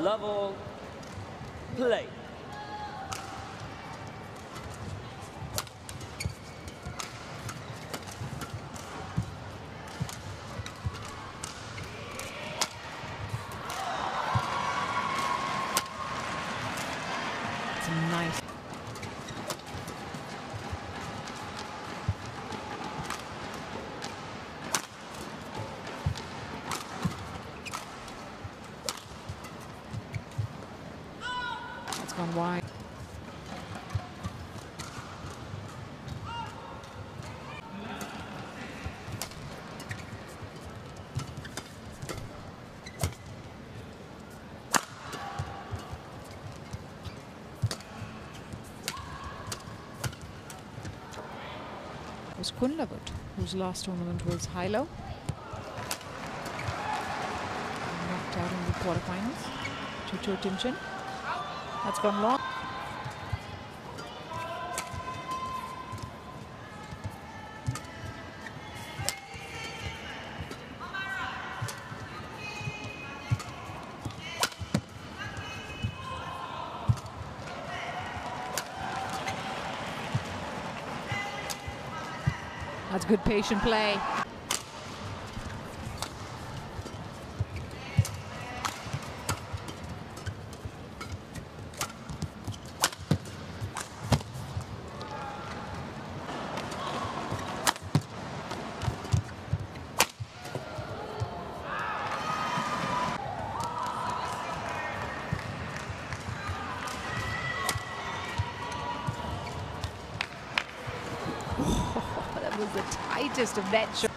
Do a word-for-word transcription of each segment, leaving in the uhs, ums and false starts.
love all, play. It's nice. It's gone wide. It was Kunlavut, whose last tournament was Hilo. Knocked out in the quarterfinals. Chucho Timchin. That's gone long. That's good patient play. That was the tightest of net shots.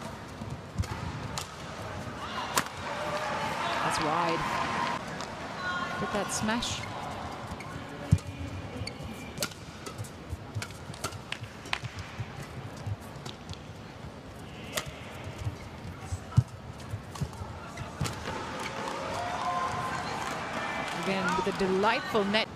That's wide. With that smash. Again, with a delightful net.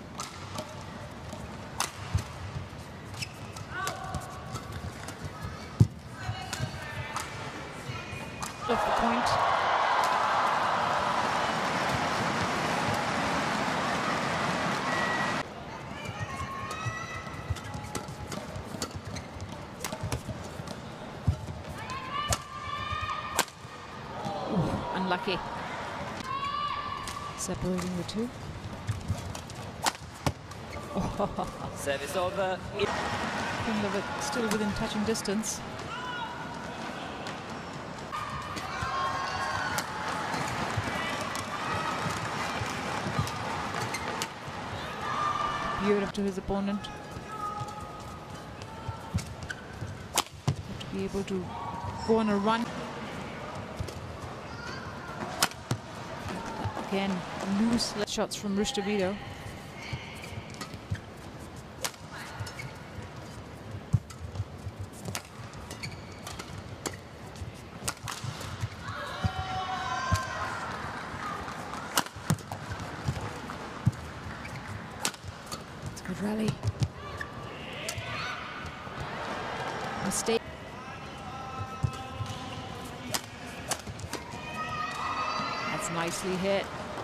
Off the point. Ooh, unlucky. Separating the two. Oh. Service over. Kunlavut still within touching distance. Beautiful to his opponent. Have to be able to go on a run. Again, loose shots from Rustavito. Good rally. Mistake. That's nicely hit.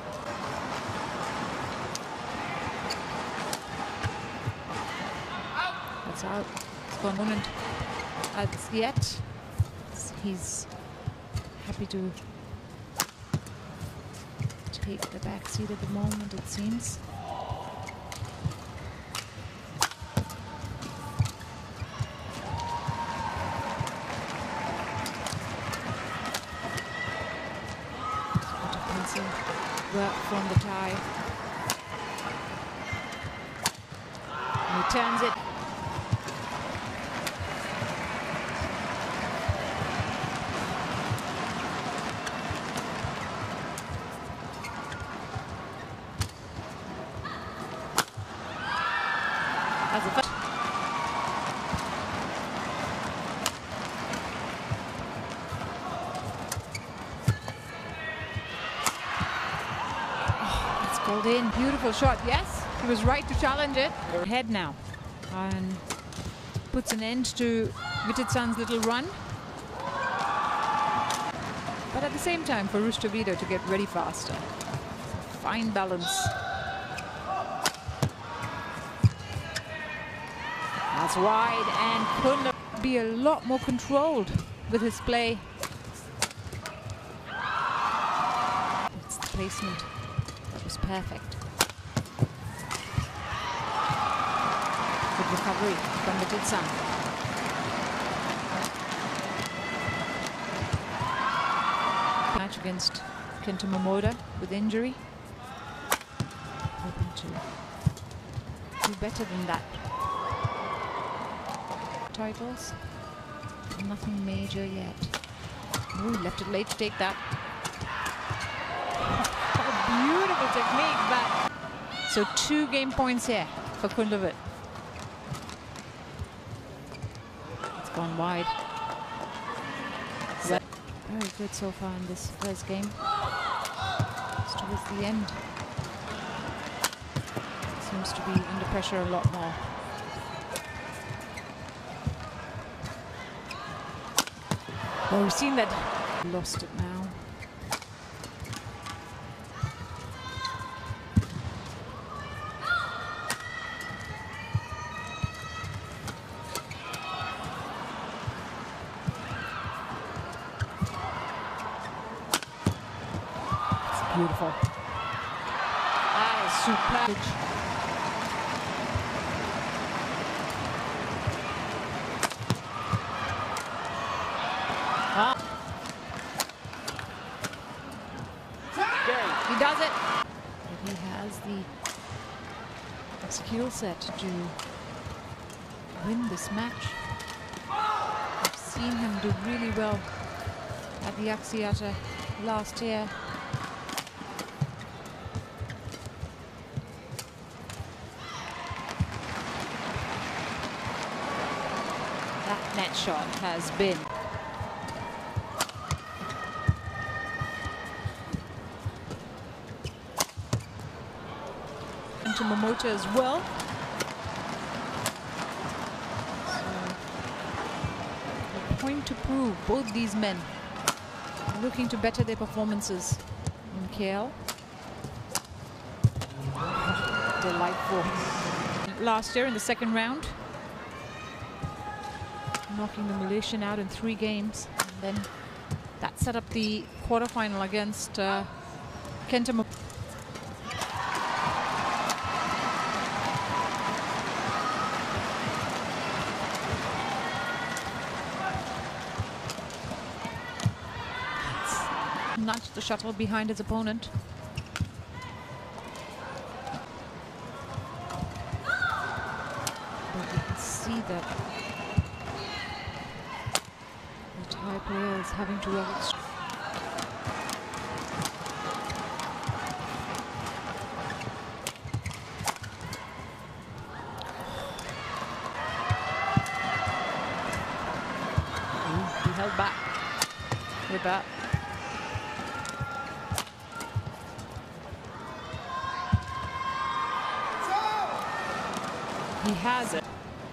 That's out. It's gone on and as yet he's happy to take the back seat at the moment, it seems. Work from the tie. And he turns it. That's a first. Called in, beautiful shot, yes, he was right to challenge it. Head now, and puts an end to Vititsan's little run. But at the same time, for Rustavito to get ready faster. fine balance. That's wide, and couldn't be a lot more controlled with his play. It's the placement that was perfect. Good recovery from Vititsan. Match against Kento Momoda with injury. Hoping to do better than that. Titles. Nothing major yet. Ooh, left it late to take that. Oh, beautiful technique, but so two game points here for Kundavit. It's gone wide. Well, very good so far in this first game. It's towards the end. Seems to be under pressure a lot more. Well, we've seen that. Lost it now. It's beautiful. That is superb. Ah. He does it. But he has the skill set to win this match. I've seen him do really well at the Axiata last year. That net shot has been to Momota as well. So, a point to prove, both these men are looking to better their performances in K L. Delightful. Last year in the second round, knocking the Malaysian out in three games. And then that set up the quarterfinal against uh, Kento Momoda. Nudged the shuttle behind his opponent. But you can see that the Thai player is having to work extra. He held back with that. He has it.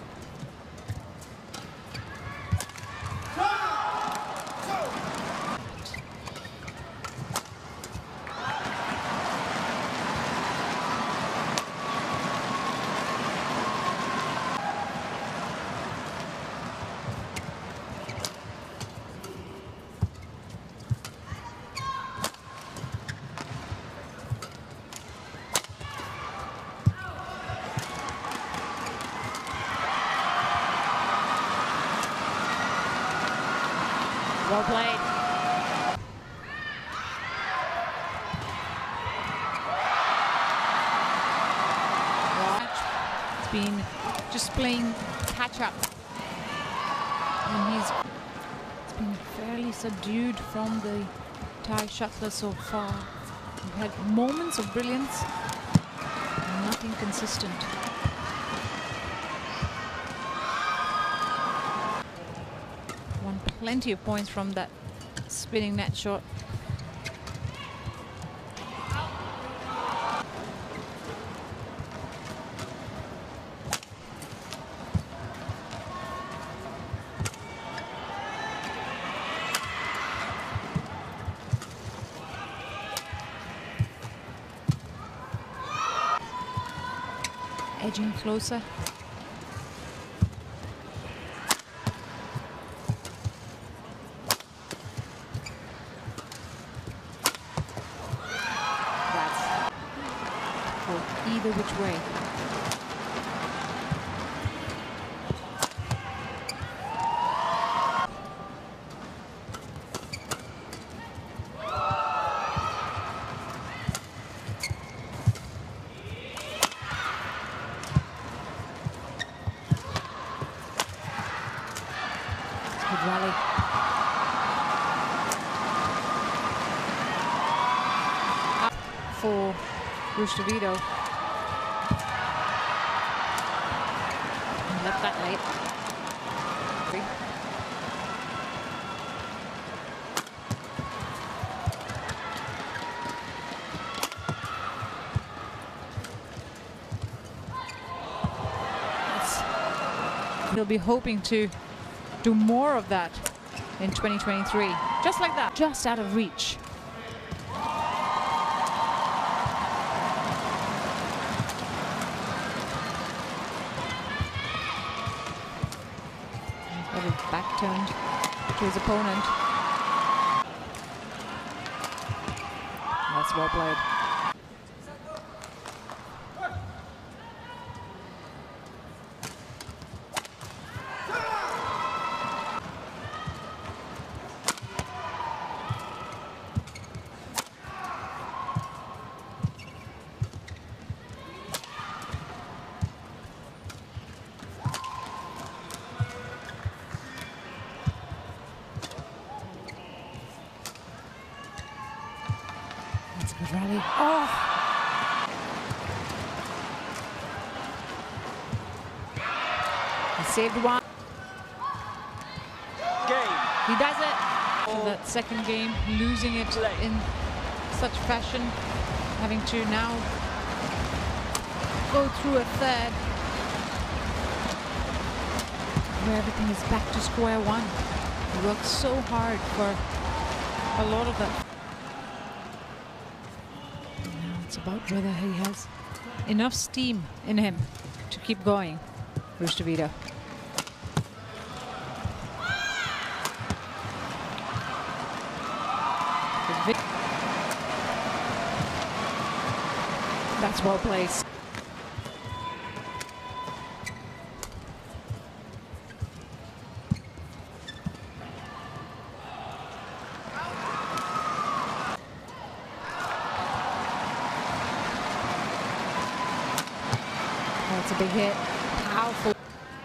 Well played. It's been just playing catch up. And he's it's been fairly subdued from the Thai shuttler so far. We've had moments of brilliance, nothing consistent. Won plenty of points from that spinning net shot. edging closer. That's for either which way. Good rally. Up for Rustavito. Left that late. He'll be hoping to do more of that in twenty twenty-three. Just like that, just out of reach. Got it back turned to his opponent. That's well played. That's a good rally. Oh! He saved one. Game. He does it. For that second game, losing it Play. in such fashion, having to now go through a third where everything is back to square one. He worked so hard for a lot of that. Now it's about whether he has enough steam in him to keep going. Rustavito. That's well placed. That's a big hit. Powerful.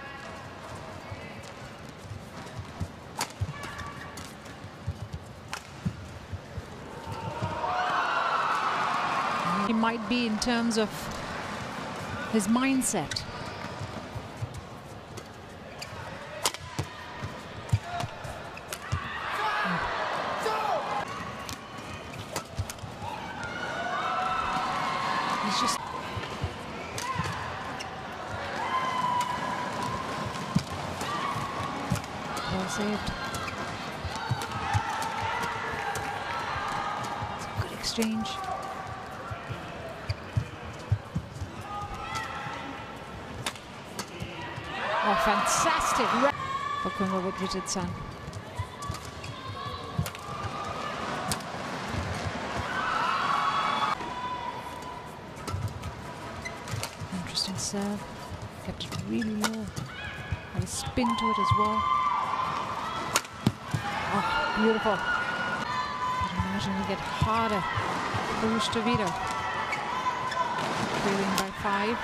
He might be in terms of his mindset. He's just well saved. It's a good exchange. Oh, fantastic for Kunle Witwidzson. Interesting serve. Kept it really low. Had a spin to it as well. Oh, beautiful. But imagine it get harder for Rustavito. Trailing by five.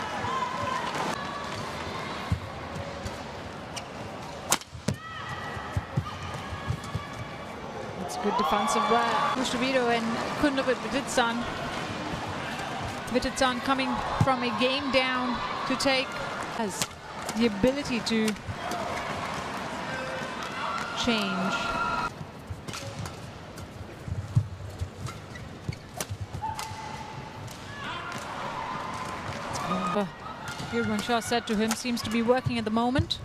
Good defensive work. Rustavito and Kunle Witwidzson. Witwidzson coming from a game down to take has the ability to change. Uh, Yurban Shah said to him, seems to be working at the moment.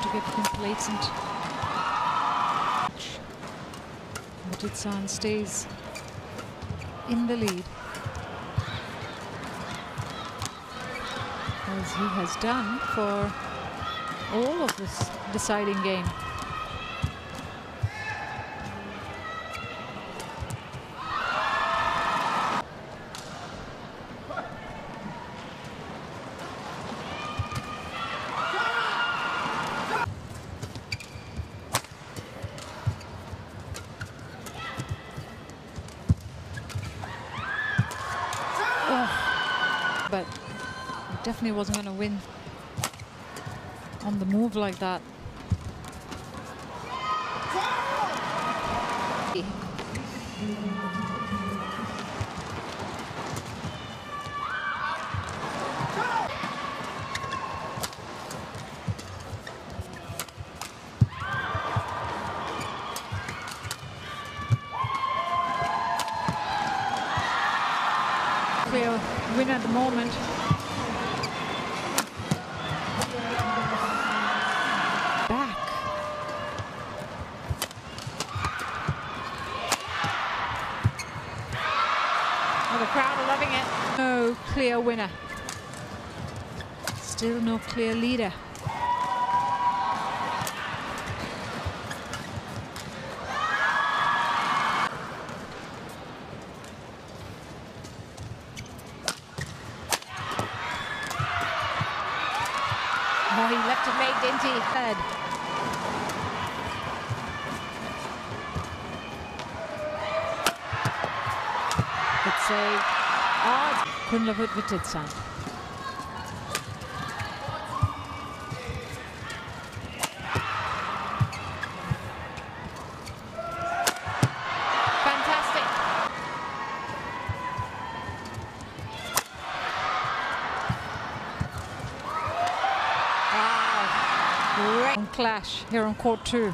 get complacent. Vitidsarn stays in the lead, as he has done for all of this deciding game. But he definitely wasn't going to win on the move like that. Clear win at the moment. Back. Oh, the crowd are loving it. No clear winner. Still no clear leader. Oh, he left it late, didn't he? Third. Good save. Oh, Kunlavut Vitidsarn. Fantastic. Great clash here on court two.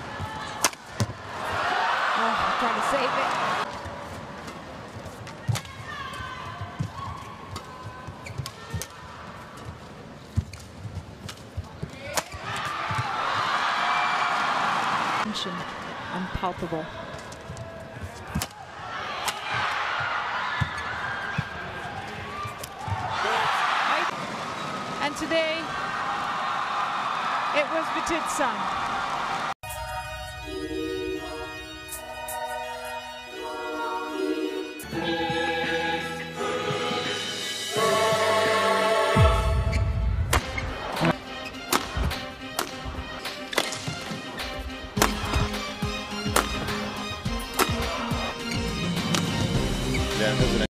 Oh, trying to save it. Tension unpalpable. And today, it was Vitidsarn. Yeah,